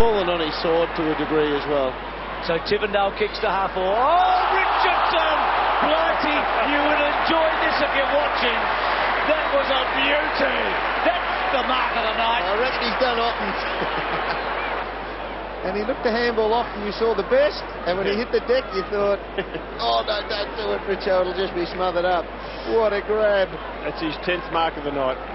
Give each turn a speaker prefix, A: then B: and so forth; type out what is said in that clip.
A: fallen on his sword to a degree as well.
B: So Tivendale kicks to half forward. Oh, Richardson! Blighty, you would enjoy this if you're watching. That was a beauty. That's the mark of the night.
A: I reckon he's done often. And he looked the handball off and you saw the best, and when he hit the deck you thought, oh no, don't do it, Richo, it'll just be smothered up. What a grab.
C: That's his 10th mark of the night.